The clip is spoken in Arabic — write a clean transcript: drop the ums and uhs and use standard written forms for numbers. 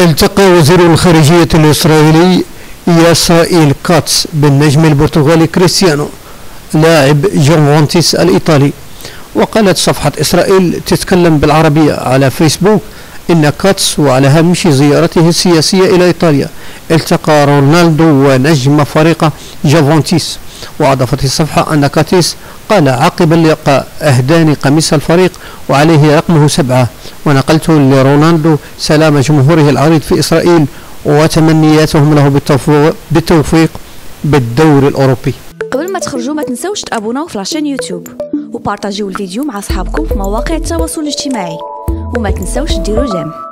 التقى وزير الخارجية الإسرائيلي ياسائيل كاتس بالنجم البرتغالي كريستيانو لاعب جوفنتوس الإيطالي. وقالت صفحة إسرائيل تتكلم بالعربية على فيسبوك إن كاتس وعلى هامش زيارته السياسية إلى إيطاليا التقى رونالدو ونجم فريق جوفنتوس. وأضافت الصفحة أن كاتس قال عقب اللقاء أهداني قميص الفريق وعليه رقمه 7، ونقلت لرونالدو سلام جمهوره العريض في إسرائيل وتمنياتهم له بالتوفيق بالدور الأوروبي. قبل ما تخرجوا ما تنسوش تابوناو في لاشين يوتيوب وبارطاجيو الفيديو مع أصحابكم في مواقع التواصل الاجتماعي، وما تنسوش ديروا جيم.